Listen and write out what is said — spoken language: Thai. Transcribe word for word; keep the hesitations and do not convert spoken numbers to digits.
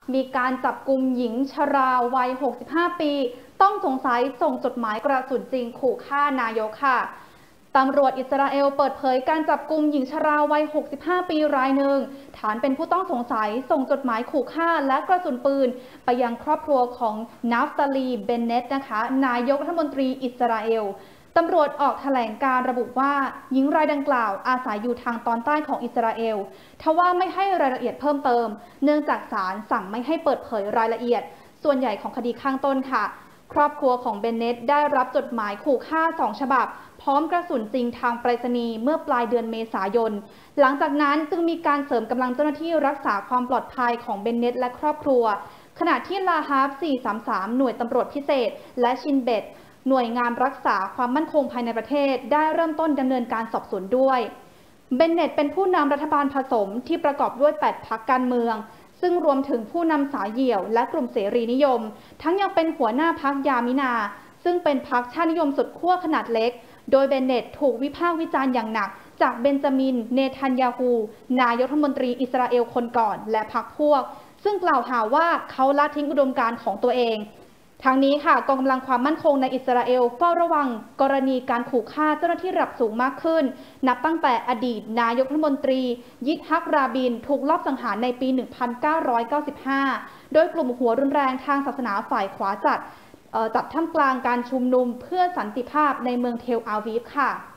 มีการจับกุมหญิงชราวัย หกสิบห้า ปี ต้องสงสัยส่งจดหมายกระสุนจริงขู่ฆ่านายกค่ะตำรวจอิสราเอลเปิดเผยการจับกุมหญิงชราวัย หกสิบห้า ปีรายหนึ่งฐานเป็นผู้ต้องสงสัยส่งจดหมายขู่ฆ่าและกระสุนปืนไปยังครอบครัวของนาฟตาลี เบนเนตนะคะนายกรัฐมนตรีอิสราเอลตำรวจออกแถลงการระบุว่าหญิงรายดังกล่าวอาศัยอยู่ทางตอนใต้ของอิสราเอลทว่าไม่ให้รายละเอียดเพิ่มเติมเนื่องจากศาลสั่งไม่ให้เปิดเผยรายละเอียดส่วนใหญ่ของคดีข้างต้นค่ะครอบครัวของเบนเนตได้รับจดหมายขู่ฆ่าสองฉบับพร้อมกระสุนจริงทางไปรษณีย์เมื่อปลายเดือนเมษายนหลังจากนั้นจึงมีการเสริมกำลังเจ้าหน้าที่รักษาความปลอดภัยของเบนเนตและครอบครัวขณะที่ลาฮาฟ สี่สามสาม หน่วยตำรวจพิเศษและชินเบตหน่วยงานรักษาความมั่นคงภายในประเทศได้เริ่มต้นดำเนินการสอบสวนด้วยเบนเนตเป็นผู้นำรัฐบาลผสมที่ประกอบด้วยแปดพรรคการเมืองซึ่งรวมถึงผู้นำสายเหี่ยวและกลุ่มเสรีนิยมทั้งยังเป็นหัวหน้าพรรคยามินาซึ่งเป็นพรรคชาตินิยมสุดขั้วขนาดเล็กโดยเบนเนตถูกวิพากษ์วิจารณ์อย่างหนักจากเบนจามิน เนทันยาฮูนายกรัฐมนตรีอิสราเอลคนก่อนและพรรคพวกซึ่งกล่าวหาว่าเขาละทิ้งอุดมการณ์ของตัวเองทางนี้ค่ะกองกำลังความมั่นคงในอิสราเอลเฝ้าระวังกรณีการขู่ฆ่าเจ้าหน้าที่ระดับสูงมากขึ้นนับตั้งแต่อดีตนายกรัฐมนตรียิทฮักราบินถูกลอบสังหารในปี หนึ่งพันเก้าร้อยเก้าสิบห้า โดยกลุ่มหัวรุนแรงทางศาสนาฝ่ายขวาจัดจัดท่ามกลางการชุมนุมเพื่อสันติภาพในเมืองเทลอาวีฟค่ะ